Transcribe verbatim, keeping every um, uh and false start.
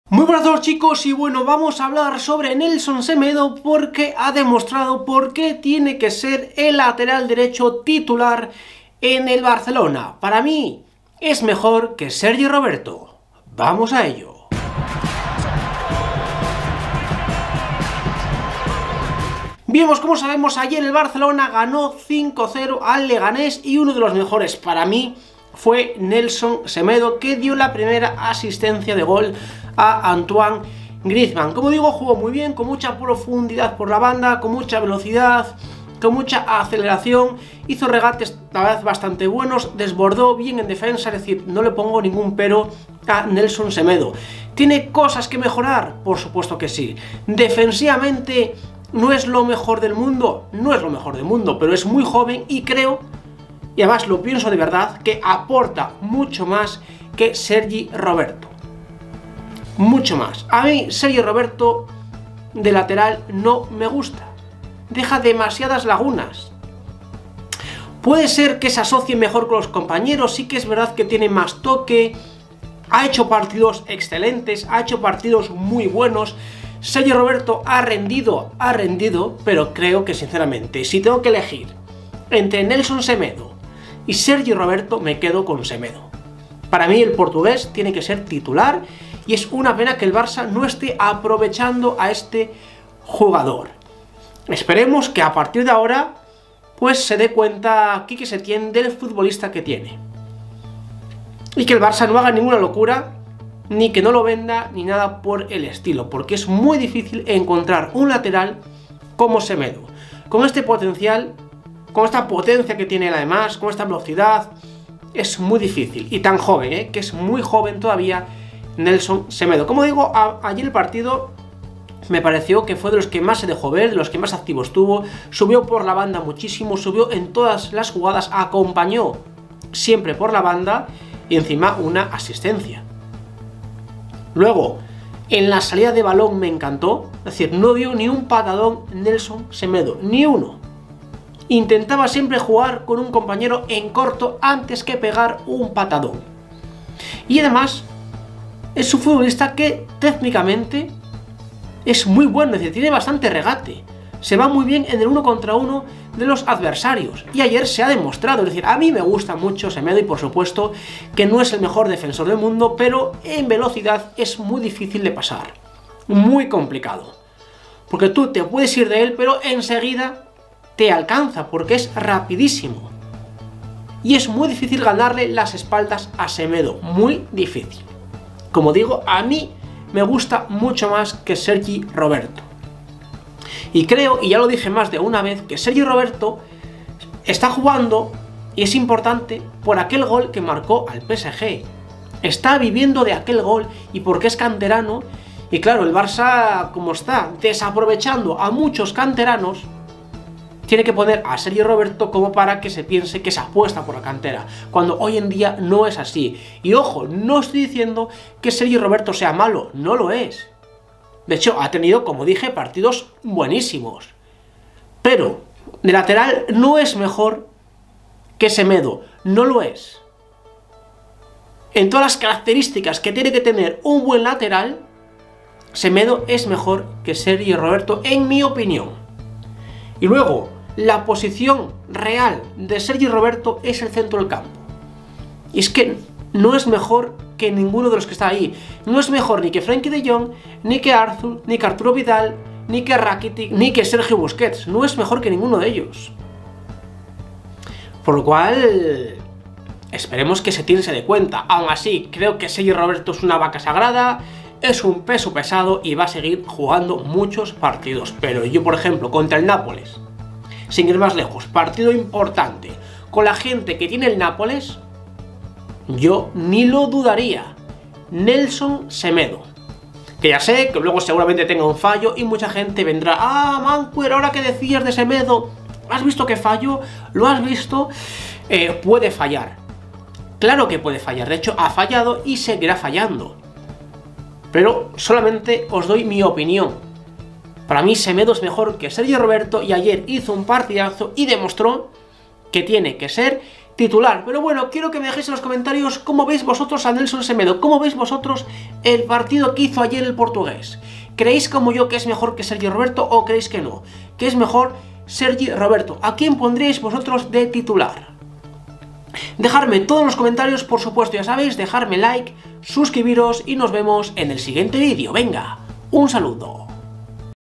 Muy buenas a todos, chicos, y bueno, vamos a hablar sobre Nelson Semedo porque ha demostrado por qué tiene que ser el lateral derecho titular en el Barcelona. Para mí es mejor que Sergi Roberto. Vamos a ello. Bien, pues como sabemos, ayer el Barcelona ganó cinco cero al Leganés y uno de los mejores para mí fue Nelson Semedo, que dio la primera asistencia de gol a Antoine Griezmann. Como digo, jugó muy bien, con mucha profundidad por la banda, con mucha velocidad, con mucha aceleración, hizo regates la verdad bastante buenos, desbordó bien en defensa, es decir, no le pongo ningún pero a Nelson Semedo. ¿Tiene cosas que mejorar? Por supuesto que sí. Defensivamente no es lo mejor del mundo, no es lo mejor del mundo, pero es muy joven y creo, y además lo pienso de verdad, que aporta mucho más que Sergi Roberto. Mucho más. A mí Sergi Roberto de lateral no me gusta. Deja demasiadas lagunas. Puede ser que se asocie mejor con los compañeros, sí que es verdad que tiene más toque, ha hecho partidos excelentes, ha hecho partidos muy buenos. Sergi Roberto ha rendido, ha rendido, pero creo que sinceramente, si tengo que elegir entre Nelson Semedo y Sergi Roberto, me quedo con Semedo. Para mí el portugués tiene que ser titular y es una pena que el Barça no esté aprovechando a este jugador. Esperemos que a partir de ahora pues se dé cuenta Quique Setién del futbolista que tiene. Y que el Barça no haga ninguna locura, ni que no lo venda, ni nada por el estilo, porque es muy difícil encontrar un lateral como Semedo. Con este potencial, con esta potencia que tiene él además, con esta velocidad, es muy difícil. Y tan joven, ¿eh? que es muy joven todavía Nelson Semedo. Como digo, a, ayer el partido me pareció que fue de los que más se dejó ver, de los que más activo estuvo, subió por la banda muchísimo, subió en todas las jugadas, acompañó siempre por la banda y encima una asistencia. Luego, en la salida de balón me encantó, es decir, no dio ni un patadón Nelson Semedo, ni uno. Intentaba siempre jugar con un compañero en corto antes que pegar un patadón. Y además, es un futbolista que técnicamente es muy bueno, es decir, tiene bastante regate. Se va muy bien en el uno contra uno de los adversarios. Y ayer se ha demostrado, es decir, a mí me gusta mucho Semedo y por supuesto que no es el mejor defensor del mundo, pero en velocidad es muy difícil de pasar. Muy complicado. Porque tú te puedes ir de él, pero enseguida te alcanza, porque es rapidísimo. Y es muy difícil ganarle las espaldas a Semedo. Muy difícil. Como digo, a mí me gusta mucho más que Sergi Roberto. Y creo, y ya lo dije más de una vez, que Sergi Roberto está jugando, y es importante, por aquel gol que marcó al P S G. Está viviendo de aquel gol, y porque es canterano, y claro, el Barça, como está desaprovechando a muchos canteranos, tiene que poner a Sergi Roberto como para que se piense que se apuesta por la cantera, cuando hoy en día no es así. Y ojo, no estoy diciendo que Sergi Roberto sea malo, no lo es. De hecho, ha tenido, como dije, partidos buenísimos. Pero de lateral no es mejor que Semedo, no lo es. En todas las características que tiene que tener un buen lateral, Semedo es mejor que Sergi Roberto, en mi opinión. Y luego, la posición real de Sergi Roberto es el centro del campo. Y es que no es mejor que ninguno de los que está ahí. No es mejor ni que Frenkie de Jong, ni que Arthur, ni que Arturo Vidal, ni que Rakitic, ni que Sergio Busquets. No es mejor que ninguno de ellos. Por lo cual, esperemos que Setién se dé cuenta. Aún así, creo que Sergi Roberto es una vaca sagrada, es un peso pesado y va a seguir jugando muchos partidos. Pero yo, por ejemplo, contra el Nápoles, sin ir más lejos, partido importante, con la gente que tiene el Nápoles, yo ni lo dudaría. Nelson Semedo. Que ya sé que luego seguramente tenga un fallo y mucha gente vendrá: ah, Mancuer, ahora que decías de Semedo, ¿has visto que fallo? ¿Lo has visto? Eh, puede fallar. Claro que puede fallar, de hecho ha fallado y seguirá fallando. Pero solamente os doy mi opinión. Para mí Semedo es mejor que Sergi Roberto y ayer hizo un partidazo y demostró que tiene que ser titular. Pero bueno, quiero que me dejéis en los comentarios cómo veis vosotros a Nelson Semedo, cómo veis vosotros el partido que hizo ayer el portugués. ¿Creéis como yo que es mejor que Sergi Roberto o creéis que no? ¿Que es mejor Sergi Roberto? ¿A quién pondríais vosotros de titular? Dejadme todos los comentarios, por supuesto, ya sabéis, dejarme like, suscribiros y nos vemos en el siguiente vídeo. Venga, un saludo.